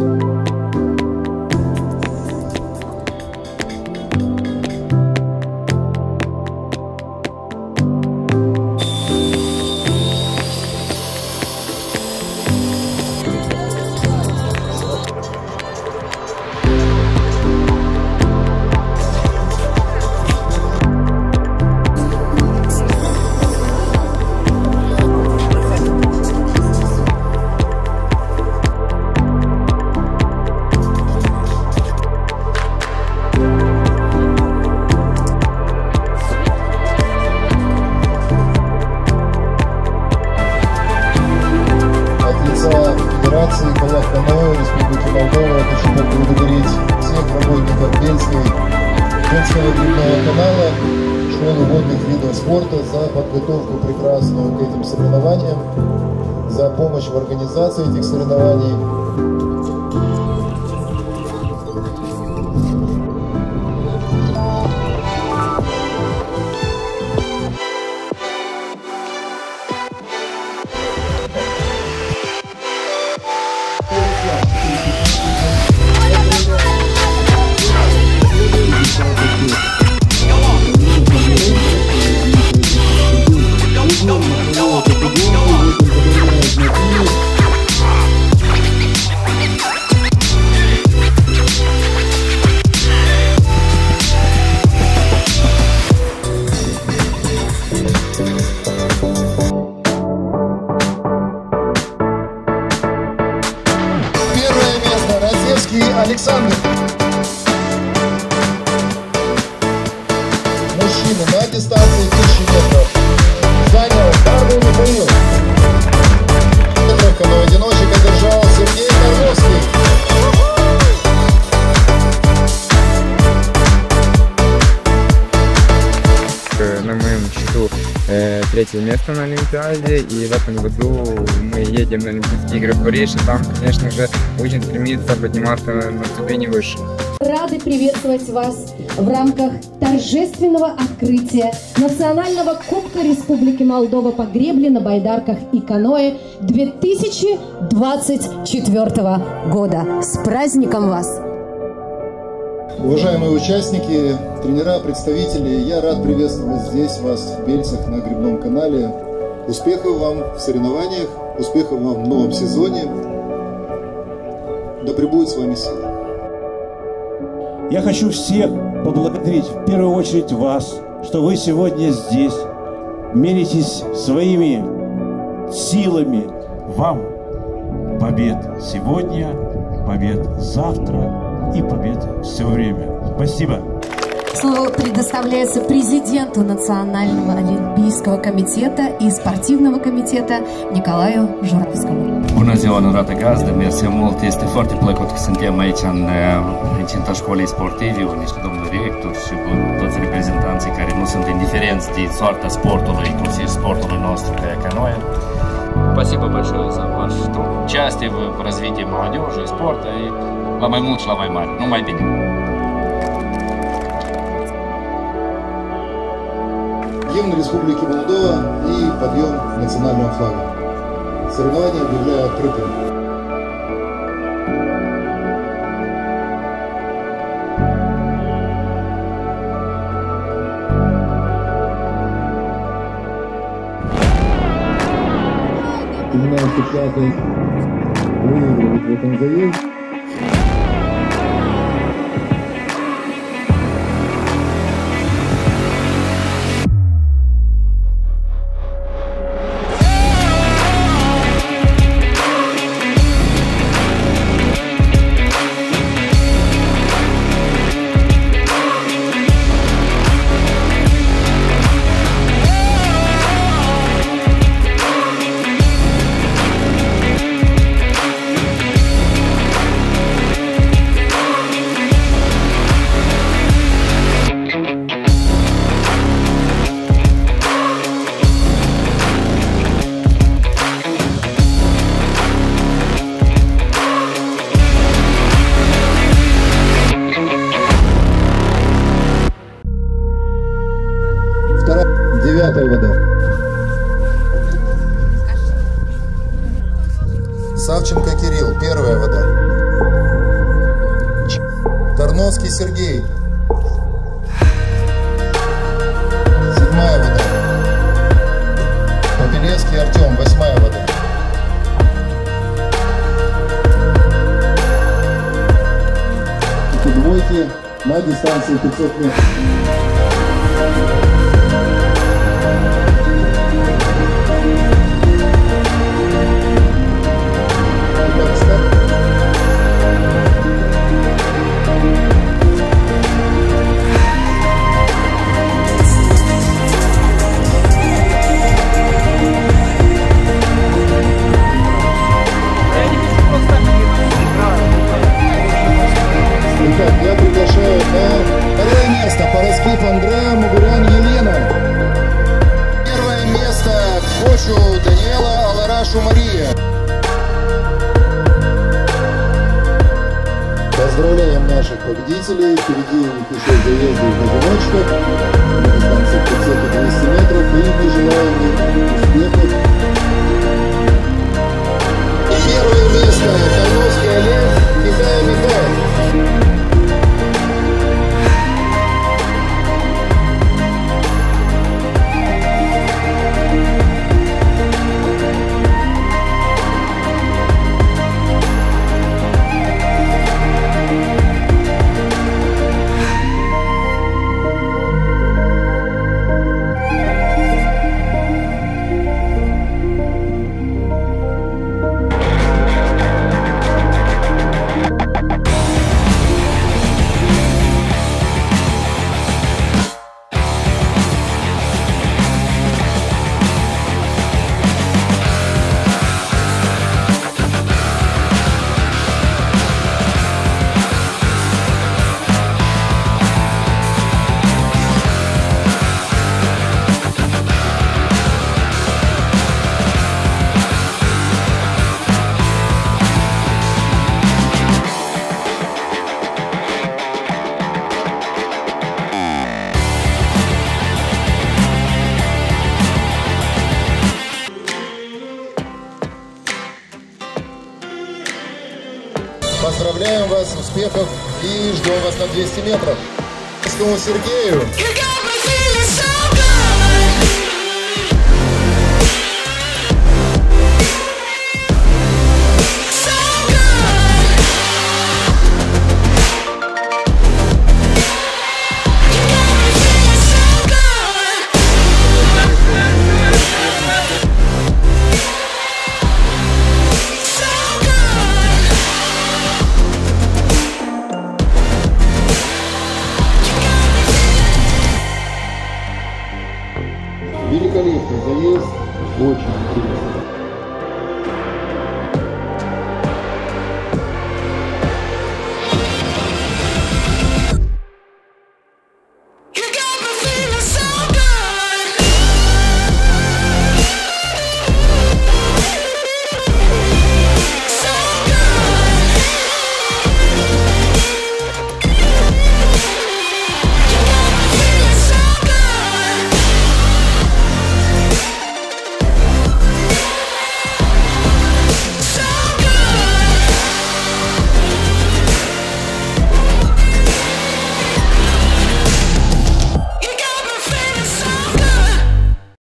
Федерации Каяк-каноэ Республики Молдова хочу поблагодарить всех работников Бельского гребного канала, школы водных видов спорта за подготовку прекрасную к этим соревнованиям, за помощь в организации этих соревнований. Александр. Мужчина на дистанции 1000 метров занял Барбу Михаил. Каноэ-одиночек одержал Сергей Карловский. На моем счету третье место на Олимпиаде, и в этом году мы едем на Олимпийские игры в Париж, и там, конечно же, будем стремиться подниматься на ступени выше. Рады приветствовать вас в рамках торжественного открытия Национального Кубка Республики Молдова по гребле на байдарках и каноэ 2024 года. С праздником вас! Уважаемые участники, тренера, представители, я рад приветствовать здесь вас в Бельцах на гребном канале. Успехов вам в соревнованиях, успехов вам в новом сезоне. Да пребудет с вами сила. Я хочу всех поблагодарить, в первую очередь вас, что вы сегодня здесь, меритесь своими силами. Вам побед сегодня, побед завтра и побед все время. Спасибо. Слово предоставляется президенту Национального олимпийского комитета и спортивного комитета Nicolae Juravskому. Bună ziua, onorată gazdă, mersi mult. Este foarte plăcut că suntem aici în incinta școlii sportive, unde și domnul rector și toți reprezentanții care nu sunt indiferenți de soarta sportului, inclusiv sportului nostru Kayak-каноэ. Спасибо большое за ваш труд, участие в развитии молодежи и спорта, и la mai mult și la mai mare. Numai bine! Гимн Республики Молдова и подъем национального флага. Соревнования объявляю открытым. Напоминаю, что пятый выигрывает в этом заезде. Тарновский Сергей. 7-я вода. Попелевский Артем, 8-я вода. Это двойки на дистанции 500 метров. Итак, я приглашаю на второе место Параскев Андреа, Мугурян Елена. Первое место Кочу Даниэла, Аларашу Мария. Поздравляем наших победителей. Впереди у них еще заезды в одиночках на дистанции 500 и 200 метров. И мы желаем им успехов. Первое место Тарновский Олег, Китая Михаил. Поздравляем вас, успехов и ждем вас на 200 метров. Сергею.